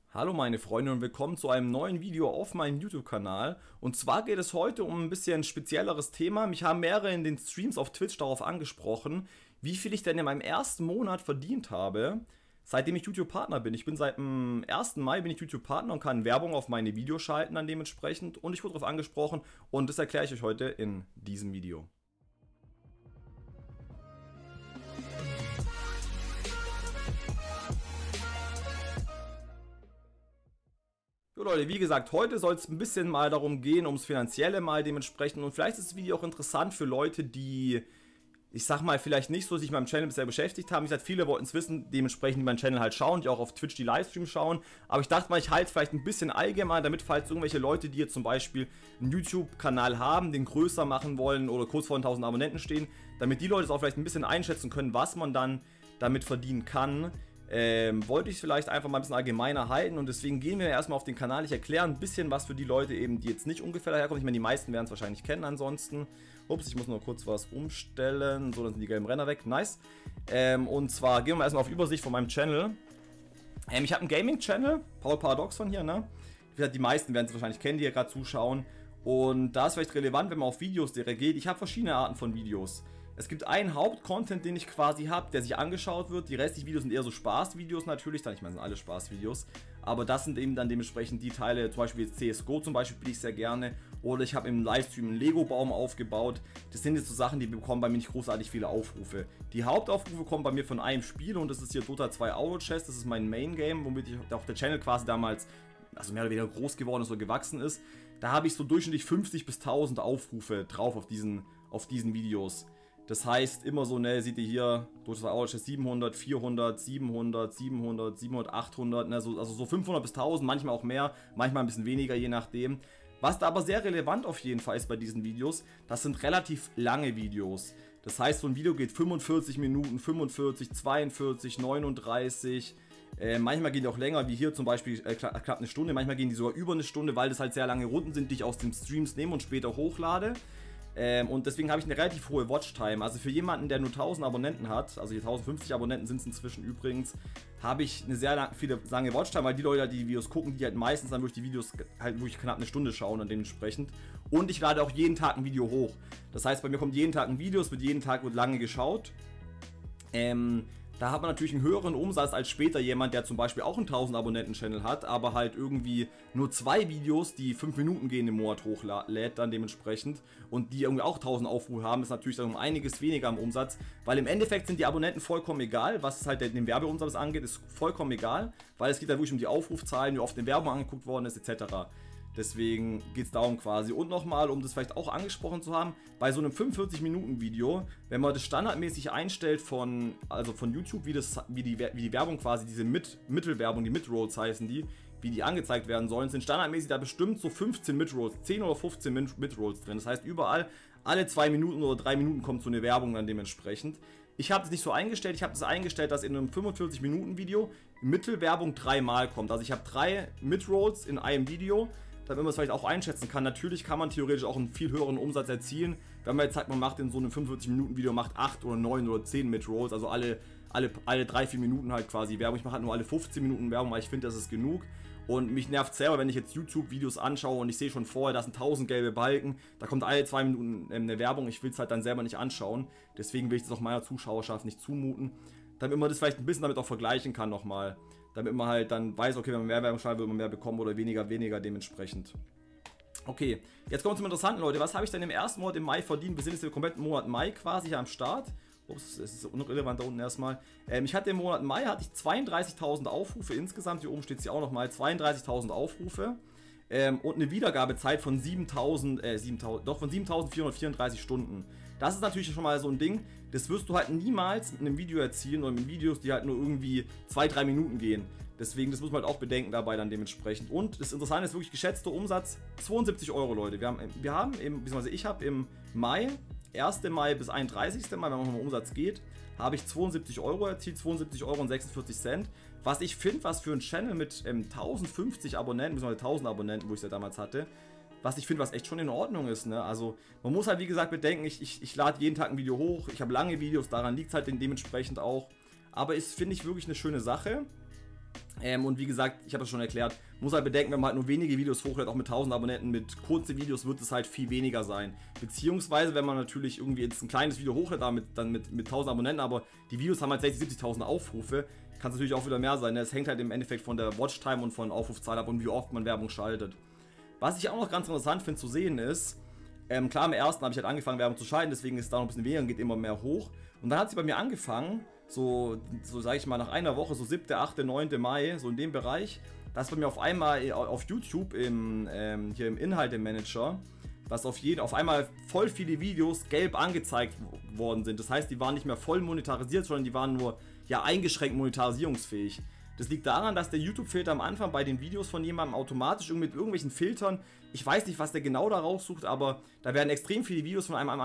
Hallo meine Freunde und willkommen zu einem neuen Video auf meinem YouTube-Kanal. Und zwar geht es heute um ein bisschen spezielleres Thema. Mich haben mehrere in den Streams auf Twitch darauf angesprochen, wie viel ich denn in meinem ersten Monat verdient habe, seitdem ich YouTube-Partner bin. Ich bin seit dem 1. Mai bin ich YouTube-Partner und kann Werbung auf meine Videos schalten dann dementsprechend. Und ich wurde darauf angesprochen und das erkläre ich euch heute in diesem Video. So Leute, wie gesagt, heute soll es ein bisschen mal darum gehen, ums Finanzielle mal dementsprechend. Und vielleicht ist das Video auch interessant für Leute, die, ich sag mal, vielleicht nicht so sich mit meinem Channel bisher beschäftigt haben. Ich sag, viele wollten es wissen, dementsprechend die meinen Channel halt schauen, die auch auf Twitch die Livestreams schauen. Aber ich dachte mal, ich halte es vielleicht ein bisschen allgemein, damit falls irgendwelche Leute, die jetzt zum Beispiel einen YouTube-Kanal haben, den größer machen wollen oder kurz vor 1000 Abonnenten stehen, damit die Leute es auch vielleicht ein bisschen einschätzen können, was man dann damit verdienen kann. Wollte ich es vielleicht einfach mal ein bisschen allgemeiner halten und deswegen gehen wir erstmal auf den Kanal. Ich erkläre ein bisschen was für die Leute eben, die jetzt nicht ungefähr daherkommen. Ich meine, die meisten werden es wahrscheinlich kennen ansonsten. Ups, ich muss nur kurz was umstellen. So, dann sind die gelben Ränder weg. Nice. Und zwar gehen wir erstmal auf Übersicht von meinem Channel. Ich habe einen Gaming-Channel, Paul Paradox von hier, ne? Die meisten werden es wahrscheinlich kennen, die hier gerade zuschauen. Und da ist vielleicht relevant, wenn man auf Videos direkt geht. Ich habe verschiedene Arten von Videos. Es gibt einen Hauptcontent, den ich quasi habe, der sich angeschaut wird. Die restlichen Videos sind eher so Spaßvideos natürlich. Ich meine, sind alle Spaßvideos. Aber das sind eben dann dementsprechend die Teile, zum Beispiel jetzt CSGO zum Beispiel spiele ich sehr gerne. Oder ich habe im Livestream einen Lego-Baum aufgebaut. Das sind jetzt so Sachen, die bekommen bei mir nicht großartig viele Aufrufe. Die Hauptaufrufe kommen bei mir von einem Spiel und das ist hier Dota 2 Auto-Chess. Das ist mein Main-Game, womit auch der Channel quasi damals, also mehr oder weniger groß geworden ist oder gewachsen ist. Da habe ich so durchschnittlich 50 bis 1000 Aufrufe drauf auf diesen Videos. Das heißt, immer so, ne, seht ihr hier, durch das Auto-Chess 700, 400, 700, 700, 700, 800, ne, also so 500 bis 1000, manchmal auch mehr, manchmal ein bisschen weniger, je nachdem. Was da aber sehr relevant auf jeden Fall ist bei diesen Videos, das sind relativ lange Videos. Das heißt, so ein Video geht 45 Minuten, 45, 42, 39, manchmal gehen die auch länger, wie hier zum Beispiel knapp eine Stunde, manchmal gehen die sogar über eine Stunde, weil das halt sehr lange Runden sind, die ich aus den Streams nehme und später hochlade. Und deswegen habe ich eine relativ hohe Watchtime. Also für jemanden, der nur 1000 Abonnenten hat, also hier 1050 Abonnenten sind es inzwischen übrigens, habe ich eine sehr lange Watchtime, weil die Leute, die Videos gucken, die halt meistens dann durch die Videos halt wirklich knapp eine Stunde schauen und dementsprechend. Und ich lade auch jeden Tag ein Video hoch. Das heißt, bei mir kommt jeden Tag ein Video, es wird jeden Tag lange geschaut. Da hat man natürlich einen höheren Umsatz als später jemand, der zum Beispiel auch einen 1000 Abonnenten-Channel hat, aber halt irgendwie nur 2 Videos, die 5 Minuten gehen im Monat hochlädt dann dementsprechend und die irgendwie auch 1000 Aufrufe haben, ist natürlich dann um einiges weniger am Umsatz, weil im Endeffekt sind die Abonnenten vollkommen egal, was halt den Werbeumsatz angeht, ist vollkommen egal, weil es geht da wirklich um die Aufrufzahlen, wie oft in Werbung angeguckt worden ist, etc. Deswegen geht es darum quasi. Und nochmal, um das vielleicht auch angesprochen zu haben, bei so einem 45-Minuten-Video, wenn man das standardmäßig einstellt von YouTube, wie die Werbung quasi, diese Mittelwerbung, die Midrolls heißen die, wie die angezeigt werden sollen, sind standardmäßig da bestimmt so 15 Midrolls, 10 oder 15 Midrolls drin. Das heißt, überall, alle 2 Minuten oder 3 Minuten kommt so eine Werbung dann dementsprechend. Ich habe das nicht so eingestellt, ich habe das eingestellt, dass in einem 45-Minuten-Video Mittelwerbung 3-mal kommt. Also ich habe 3 Midrolls in einem Video, damit man es vielleicht auch einschätzen kann. Natürlich kann man theoretisch auch einen viel höheren Umsatz erzielen, wenn man jetzt sagt, man macht in so einem 45-Minuten-Video 8 oder 9 oder 10 Midrolls, also alle 3-4 Minuten halt quasi Werbung. Ich mache halt nur alle 15 Minuten Werbung, weil ich finde, das ist genug. Und mich nervt selber, wenn ich jetzt YouTube-Videos anschaue und ich sehe schon vorher, da sind 1000 gelbe Balken, da kommt alle 2 Minuten eine Werbung, ich will es halt dann selber nicht anschauen. Deswegen will ich das auch meiner Zuschauerschaft nicht zumuten, damit man das vielleicht ein bisschen damit auch vergleichen kann nochmal. Damit man halt dann weiß, okay, wenn man mehr Werbung schreibt, wird man mehr bekommen oder weniger dementsprechend. Okay, jetzt kommt zum Interessanten, Leute. Was habe ich denn im ersten Monat im Mai verdient? Wir sind jetzt im kompletten Monat Mai quasi hier am Start. Ups, es ist unrelevant da unten erstmal. Ich hatte im Monat Mai 32.000 Aufrufe insgesamt. Hier oben steht es ja auch nochmal. 32.000 Aufrufe. Und eine Wiedergabezeit von 7.434 Stunden. Das ist natürlich schon mal so ein Ding, das wirst du halt niemals mit einem Video erzielen oder mit Videos, die halt nur irgendwie 2-3 Minuten gehen. Deswegen, das muss man halt auch bedenken dabei dann dementsprechend. Und das Interessante ist wirklich geschätzter Umsatz, 72 Euro, Leute. Ich habe im Mai, 1. Mai bis 31. Mai, wenn man um Umsatz geht, habe ich 72 Euro erzielt, 72,46 Euro. Was ich finde, was für einen Channel mit 1050 Abonnenten, bzw. 1000 Abonnenten, wo ich es ja damals hatte, was ich finde, was echt schon in Ordnung ist, ne? Also, man muss halt, wie gesagt, bedenken, ich lade jeden Tag ein Video hoch, ich habe lange Videos, daran liegt es halt dementsprechend auch. Aber ist, finde ich, wirklich eine schöne Sache. Und wie gesagt, ich habe das schon erklärt, muss halt bedenken, wenn man halt nur wenige Videos hochlädt, auch mit 1000 Abonnenten, mit kurzen Videos wird es halt viel weniger sein. Beziehungsweise, wenn man natürlich irgendwie jetzt ein kleines Video hochlädt, dann mit 1000 Abonnenten, aber die Videos haben halt 60.000, 70.000 Aufrufe, kann es natürlich auch wieder mehr sein. Es hängt halt im Endeffekt von der Watchtime und von Aufrufzahl ab und wie oft man Werbung schaltet. Was ich auch noch ganz interessant finde zu sehen ist, klar, am ersten habe ich halt angefangen Werbung zu schalten, deswegen ist es da noch ein bisschen weniger und geht immer mehr hoch. Und dann hat sie bei mir angefangen, so sage ich mal nach einer Woche, so 7., 8., 9. Mai, so in dem Bereich, dass bei mir auf einmal auf YouTube hier im Inhaltemanager, dass auf einmal voll viele Videos gelb angezeigt worden sind. Das heißt, die waren nicht mehr voll monetarisiert, sondern die waren nur ja eingeschränkt monetarisierungsfähig. Das liegt daran, dass der YouTube-Filter am Anfang bei den Videos von jemandem automatisch mit irgendwelchen Filtern, ich weiß nicht, was der genau da raussucht, aber da werden extrem viele Videos von einem am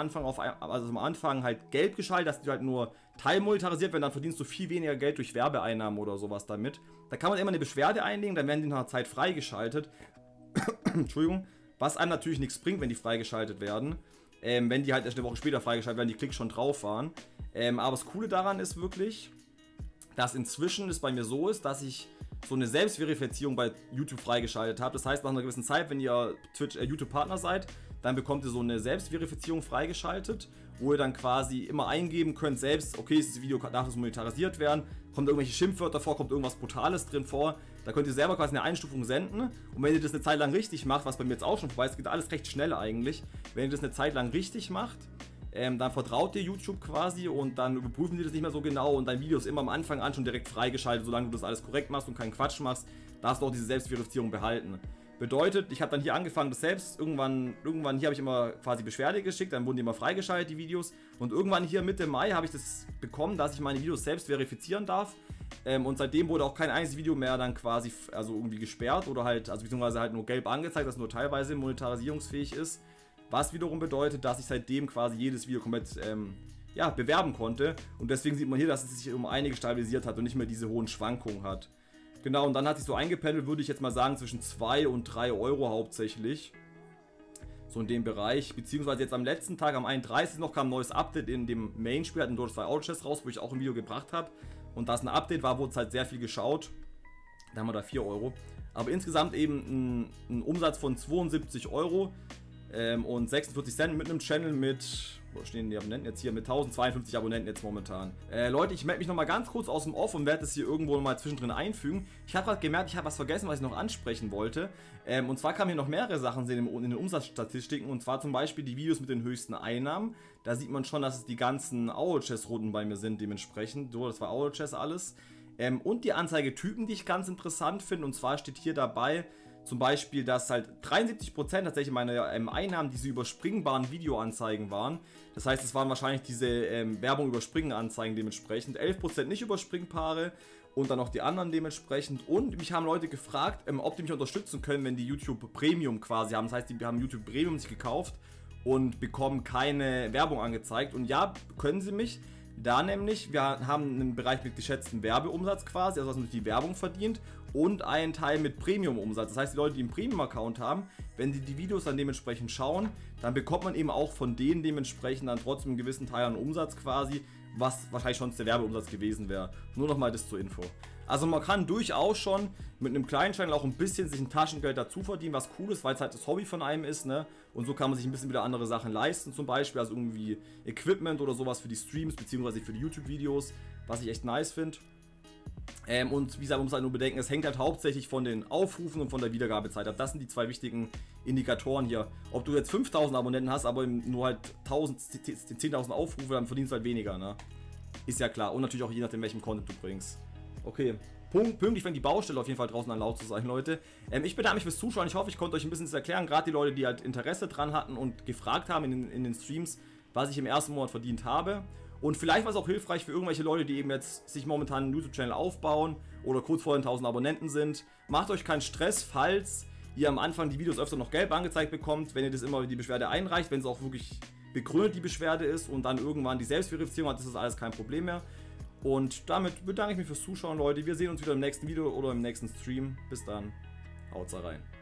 Anfang halt gelb geschaltet, dass die halt nur teilmonetarisiert werden, dann verdienst du viel weniger Geld durch Werbeeinnahmen oder sowas damit. Da kann man immer eine Beschwerde einlegen, dann werden die nach einer Zeit freigeschaltet. Entschuldigung, was einem natürlich nichts bringt, wenn die freigeschaltet werden. Wenn die halt erst eine Woche später freigeschaltet werden, die Klicks schon drauf waren. Aber das Coole daran ist wirklich, dass inzwischen es bei mir so ist, dass ich so eine Selbstverifizierung bei YouTube freigeschaltet habe. Das heißt, nach einer gewissen Zeit, wenn ihr YouTube-Partner seid, dann bekommt ihr so eine Selbstverifizierung freigeschaltet, wo ihr dann quasi immer eingeben könnt, selbst, okay, dieses Video darf es monetarisiert werden, kommt irgendwelche Schimpfwörter vor, kommt irgendwas Brutales drin vor, da könnt ihr selber quasi eine Einstufung senden und wenn ihr das eine Zeit lang richtig macht, was bei mir jetzt auch schon vorbei ist, geht alles recht schnell eigentlich, wenn ihr das eine Zeit lang richtig macht, dann vertraut dir YouTube quasi und dann überprüfen die das nicht mehr so genau und dein Video ist immer am Anfang an schon direkt freigeschaltet, solange du das alles korrekt machst und keinen Quatsch machst, darfst du auch diese Selbstverifizierung behalten. Bedeutet, ich habe dann hier angefangen, das selbst, irgendwann hier habe ich immer quasi Beschwerde geschickt, dann wurden die immer freigeschaltet, die Videos und irgendwann hier Mitte Mai habe ich das bekommen, dass ich meine Videos selbst verifizieren darf und seitdem wurde auch kein einziges Video mehr dann quasi, also irgendwie gesperrt oder halt, also beziehungsweise halt nur gelb angezeigt, dass nur teilweise monetarisierungsfähig ist. Was wiederum bedeutet, dass ich seitdem quasi jedes Video komplett bewerben konnte. Und deswegen sieht man hier, dass es sich um einige stabilisiert hat und nicht mehr diese hohen Schwankungen hat. Genau, und dann hat sich so eingependelt, würde ich jetzt mal sagen, zwischen 2 und 3 Euro hauptsächlich. So in dem Bereich. Beziehungsweise jetzt am letzten Tag, am 31. noch kam ein neues Update in dem Main-Spiel, hatten dort 2 Auto-Chests raus, wo ich auch ein Video gebracht habe. Und da es ein Update war, wurde es halt sehr viel geschaut. Da haben wir da 4 Euro. Aber insgesamt eben ein Umsatz von 72 Euro. Und 46 Cent mit einem Channel mit, wo stehen die Abonnenten jetzt hier, mit 1052 Abonnenten jetzt momentan. Leute, ich melde mich nochmal ganz kurz aus dem Off und werde das hier irgendwo mal zwischendrin einfügen. Ich habe gerade gemerkt, ich habe was vergessen, was ich noch ansprechen wollte. Und zwar kamen hier noch mehrere Sachen sehen in den Umsatzstatistiken und zwar zum Beispiel die Videos mit den höchsten Einnahmen. Da sieht man schon, dass es die ganzen Auto-Chess-Runden bei mir sind dementsprechend. So, das war Auto-Chess alles. Und die Anzeigetypen, die ich ganz interessant finde, und zwar steht hier dabei, zum Beispiel, dass halt 73% tatsächlich meine Einnahmen diese überspringbaren Videoanzeigen waren. Das heißt, es waren wahrscheinlich diese Werbung überspringen Anzeigen dementsprechend. 11% nicht überspringbare und dann noch die anderen dementsprechend. Und mich haben Leute gefragt, ob die mich unterstützen können, wenn die YouTube Premium quasi haben. Das heißt, die haben YouTube Premium sich gekauft und bekommen keine Werbung angezeigt. Und ja, können sie mich. Da nämlich, wir haben einen Bereich mit geschätztem Werbeumsatz quasi, also was man durch die Werbung verdient und einen Teil mit Premium-Umsatz. Das heißt, die Leute, die einen Premium-Account haben, wenn die die Videos dann dementsprechend schauen, dann bekommt man eben auch von denen dementsprechend dann trotzdem einen gewissen Teil an Umsatz quasi, was wahrscheinlich sonst der Werbeumsatz gewesen wäre. Nur nochmal das zur Info. Also man kann durchaus schon mit einem kleinen Channel auch ein bisschen sich ein Taschengeld dazu verdienen, was cool ist, weil es halt das Hobby von einem ist, ne? Und so kann man sich ein bisschen wieder andere Sachen leisten, zum Beispiel, also irgendwie Equipment oder sowas für die Streams, beziehungsweise für die YouTube-Videos, was ich echt nice finde. Und wie gesagt, man muss halt nur bedenken, es hängt halt hauptsächlich von den Aufrufen und von der Wiedergabezeit ab. Das sind die zwei wichtigen Indikatoren hier. Ob du jetzt 5000 Abonnenten hast, aber nur halt 10.000 Aufrufe, dann verdienst du halt weniger, ne? Ist ja klar. Und natürlich auch je nachdem, welchem Content du bringst. Okay, pünktlich fängt die Baustelle auf jeden Fall draußen an laut zu sein, Leute. Ich bedanke mich fürs Zuschauen. Ich hoffe, ich konnte euch ein bisschen das erklären. Gerade die Leute, die halt Interesse dran hatten und gefragt haben in den Streams, was ich im ersten Monat verdient habe. Und vielleicht war es auch hilfreich für irgendwelche Leute, die eben jetzt sich momentan einen YouTube-Channel aufbauen oder kurz vor den 1000 Abonnenten sind. Macht euch keinen Stress, falls ihr am Anfang die Videos öfter noch gelb angezeigt bekommt, wenn ihr das immer die Beschwerde einreicht, wenn es auch wirklich begründet die Beschwerde ist und dann irgendwann die Selbstverifizierung hat, ist das alles kein Problem mehr. Und damit bedanke ich mich fürs Zuschauen, Leute. Wir sehen uns wieder im nächsten Video oder im nächsten Stream. Bis dann. Haut's rein.